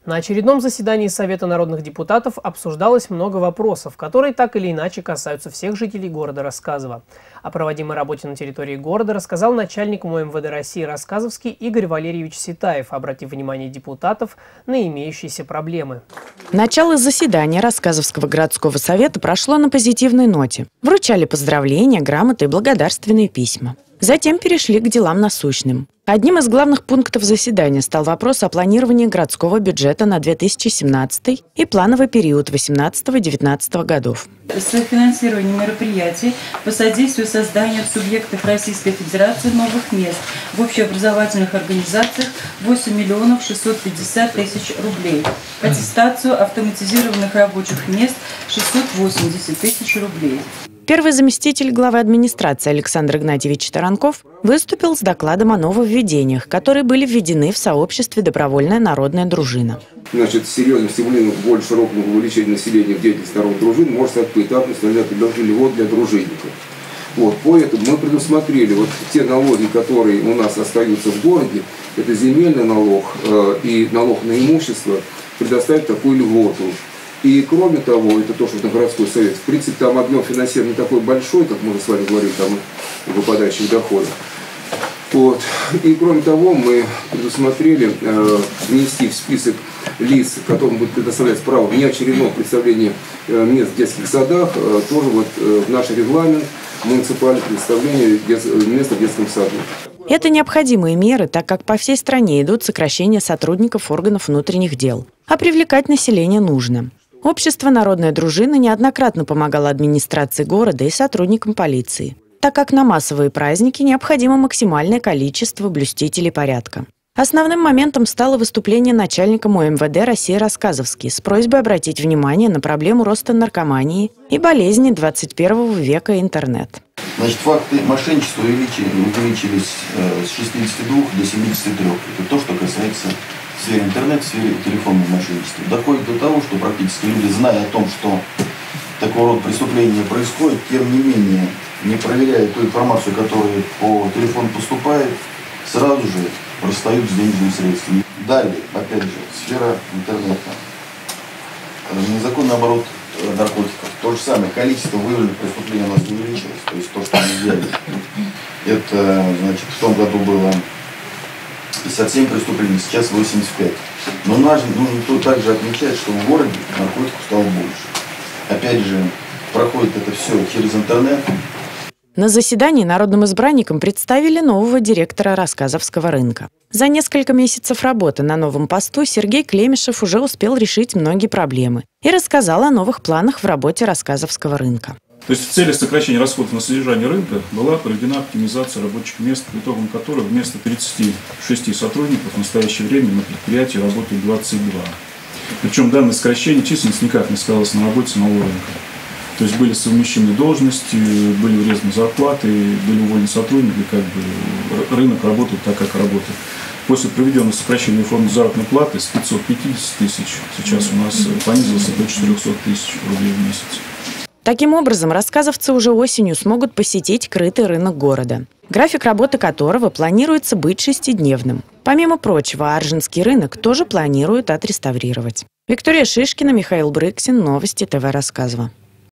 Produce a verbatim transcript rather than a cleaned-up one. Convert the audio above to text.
На очередном заседании Совета народных депутатов обсуждалось много вопросов, которые так или иначе касаются всех жителей города Рассказово. О проводимой работе на территории города рассказал начальник МОМВД России Рассказовский Игорь Валерьевич Ситаев, обратив внимание депутатов на имеющиеся проблемы. Начало заседания Рассказовского городского совета прошло на позитивной ноте. Вручали поздравления, грамоты и благодарственные письма. Затем перешли к делам насущным. Одним из главных пунктов заседания стал вопрос о планировании городского бюджета на две тысячи семнадцатый и плановый период восемнадцатого-девятнадцатого годов. Софинансирование мероприятий по содействию созданию в субъектах Российской Федерации новых мест в общеобразовательных организациях восемь миллионов шестьсот пятьдесят тысяч рублей. Аттестацию автоматизированных рабочих мест шестьсот восемьдесят тысяч рублей. Первый заместитель главы администрации Александр Игнатьевич Таранков выступил с докладом о нововведениях, которые были введены в сообществе «Добровольная народная дружина». Значит, серьезным стимулированием к более широкому увеличению населения в деятельности народных дружин может стать поэтапно установлять определенный льгот для дружинников. Вот, поэтому мы предусмотрели вот те налоги, которые у нас остаются в городе, это земельный налог э, и налог на имущество, предоставить такую льготу. И кроме того, это то, что на городской совет, в принципе, там объем финансирования такой большой, как мы уже с вами говорили, там выпадающих доходов. Вот. И кроме того, мы предусмотрели э, внести в список лиц, которым будет предоставляться право внеочередного представления э, мест в детских садах, э, тоже вот э, в наш регламент муниципальное предоставление дет... места в детском саду. Это необходимые меры, так как по всей стране идут сокращения сотрудников органов внутренних дел. А привлекать население нужно. Общество «Народная дружина» неоднократно помогало администрации города и сотрудникам полиции, так как на массовые праздники необходимо максимальное количество блюстителей порядка. Основным моментом стало выступление начальника МОМВД России Рассказовский с просьбой обратить внимание на проблему роста наркомании и болезни двадцать первого века интернет. Значит, факты мошенничества увеличились с шестидесяти двух до семидесяти трёх. Это то, что касается в сфере интернета, в сфере телефонного мошенничества. Доходит до того, что практически люди, зная о том, что такого рода преступления происходит, тем не менее, не проверяя ту информацию, которая по телефону поступает, сразу же расстают с денежными средствами. Далее, опять же, сфера интернета. Незаконный оборот наркотиков. То же самое. Количество выявленных преступлений у нас не увеличилось. То есть то, что мы сделали. Это, значит, в том году было пятьдесят семь преступлений, сейчас восемьдесят пять. Но нужно, нужно также отмечать, что в городе наркотиков стало больше. Опять же, проходит это все через интернет. На заседании народным избранникам представили нового директора Рассказовского рынка. За несколько месяцев работы на новом посту Сергей Клемешев уже успел решить многие проблемы и рассказал о новых планах в работе Рассказовского рынка. То есть в целях сокращения расходов на содержание рынка была проведена оптимизация рабочих мест, по итогам которой вместо тридцати шести сотрудников в настоящее время на предприятии работает двадцать два. Причем данное сокращение численности никак не сказалось на работе самого рынка. То есть были совмещены должности, были урезаны зарплаты, были уволены сотрудники, как бы рынок работает так, как работает. После проведенного сокращения фонда заработной платы с пятисот пятидесяти тысяч сейчас у нас понизился до четырёхсот тысяч рублей в месяц. Таким образом, рассказовцы уже осенью смогут посетить крытый рынок города, график работы которого планируется быть шестидневным. Помимо прочего, Аржинский рынок тоже планируют отреставрировать. Виктория Шишкина, Михаил Брыксин, Новости ТВ Рассказово.